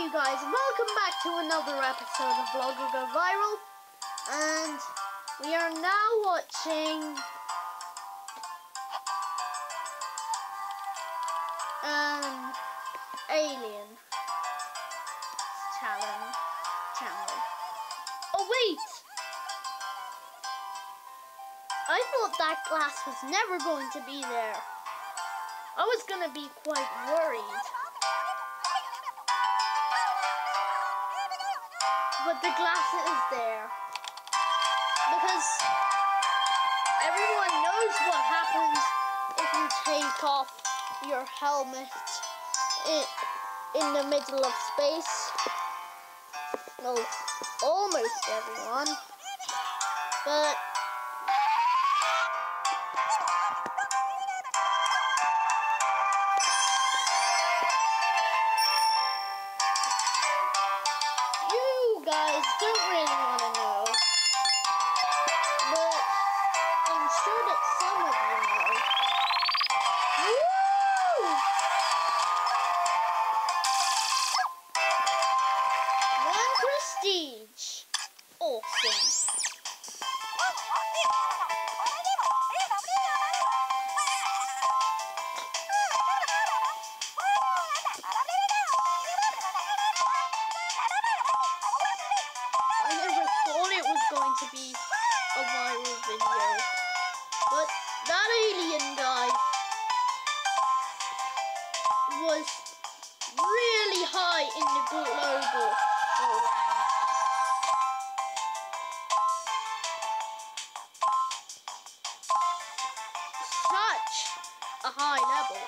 you guys, welcome back to another episode of Vlogger Go Viral, and we are now watching Alien channel. Oh wait! I thought that glass was never going to be there. I was gonna be quite worried. But the glass is there. Because everyone knows what happens if you take off your helmet in the middle of space. No, almost everyone. But guys don't really want to know, but I'm sure that some of you know. Woo! One prestige. Awesome. Going to be a viral video, but that alien guy was really high in the global rank. Such a high level.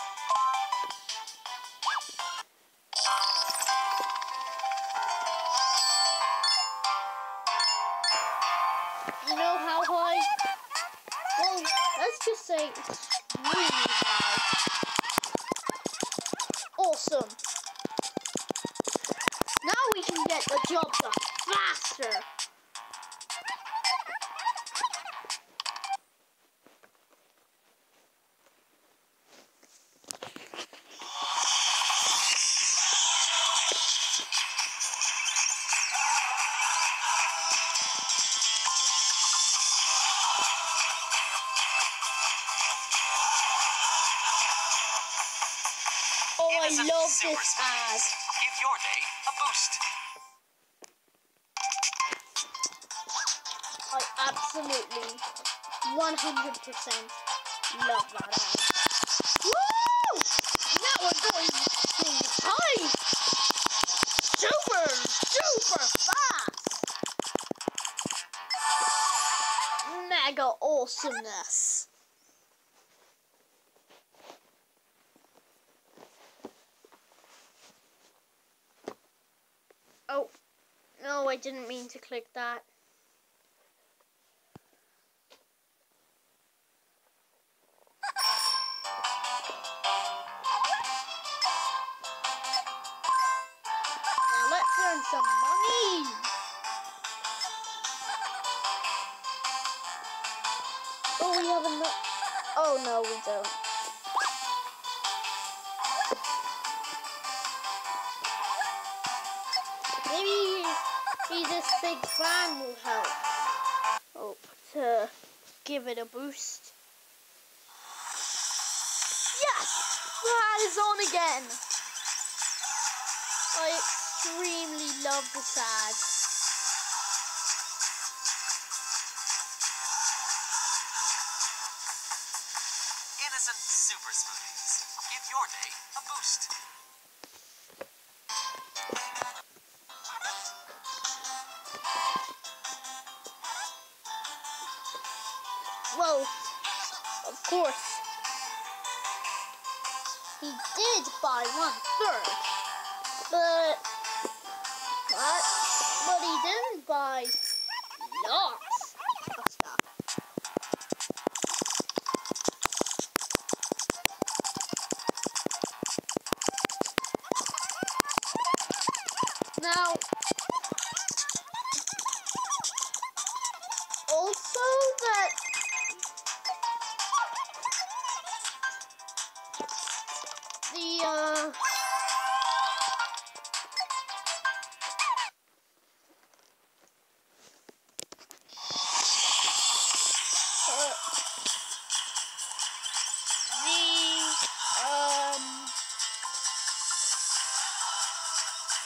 You know how high? Well, let's just say extremely high. Awesome. Now we can get the job done faster. Oh, I love this ad. Give your day a boost. I absolutely 100% love that ad. Woo! Now we're going high. Super fast. Mega awesomeness. Oh, no, I didn't mean to click that. Now let's earn some money. Oh, we have enough. Oh, no, we don't. Maybe this big fan will help. Oh, to give it a boost. Yes! The ad is on again. I extremely love this ad. Innocent super smoothies. Give your day a boost. Well, of course, he did buy 1/3, but he didn't buy lots of stuff. Now, also that the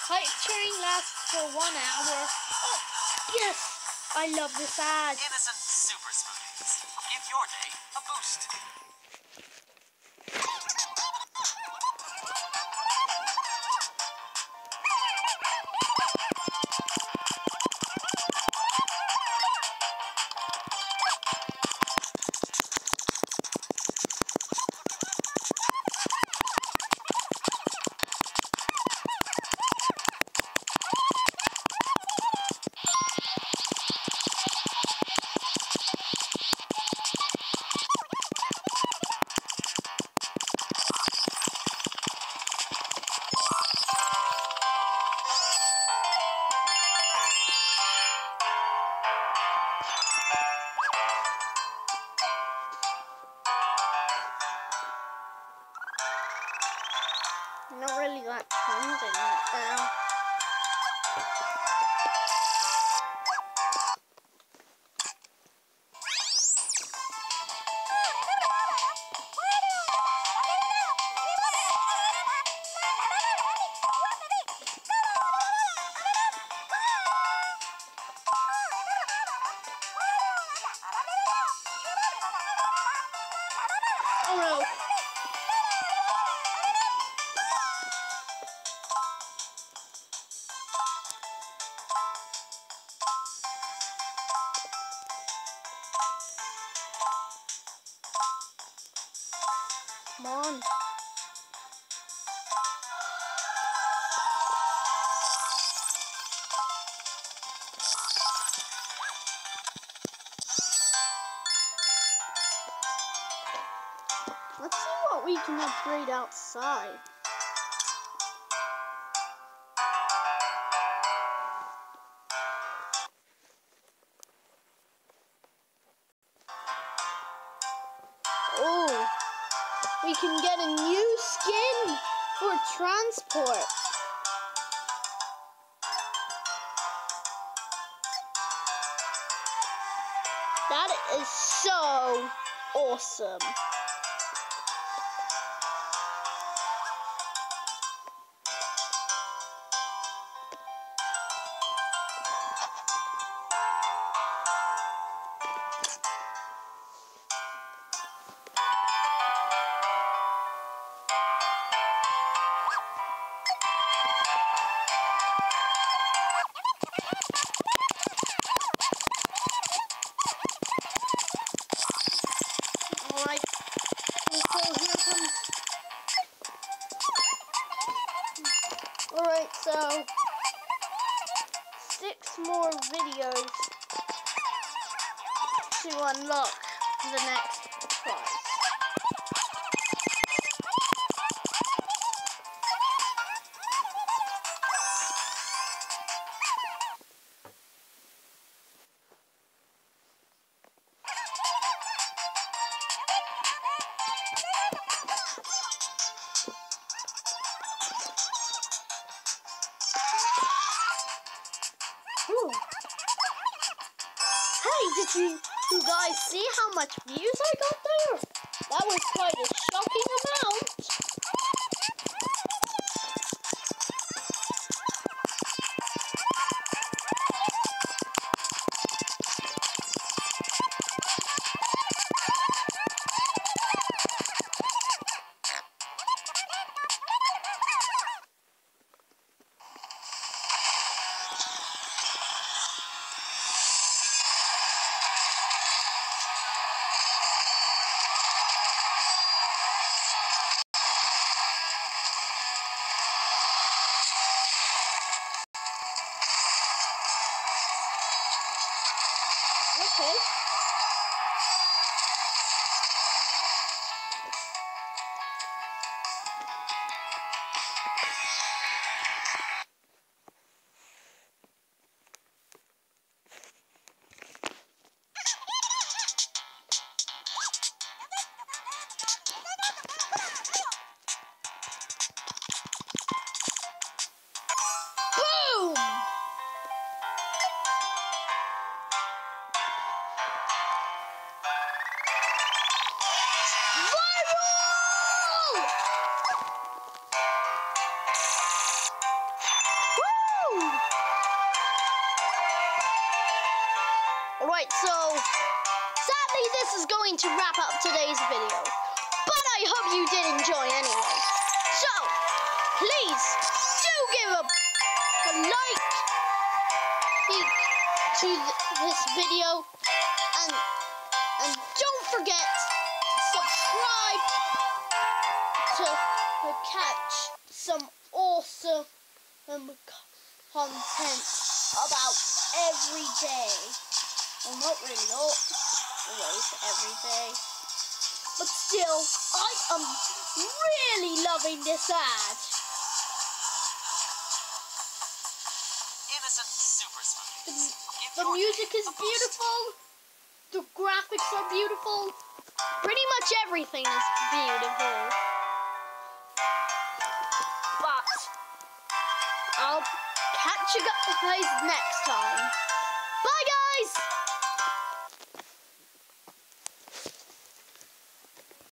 Hype train lasts for 1 hour. Oh, yes! I love this ad. Innocent super smoothies. Give your day a boost. Not really that trending right now. Oh no! Come on. Let's see what we can upgrade outside. Oh, we can get a new skin for transport. That is so awesome. Alright, so here comes... Alright, so 6 more videos to unlock the next prize. Ooh. Hey, did you guys see how much views I got there? That was quite a shocking amount. Okay. Boom! Right, so sadly this is going to wrap up today's video, but I hope you did enjoy anyway. So please do give a like to this video, and don't forget to subscribe to catch some awesome content about every day. Well, not really always every day, but still, I am really loving this ad. Innocent Super Smoothies. The music is beautiful, the graphics are beautiful, pretty much everything is beautiful. But I'll catch you guys next time.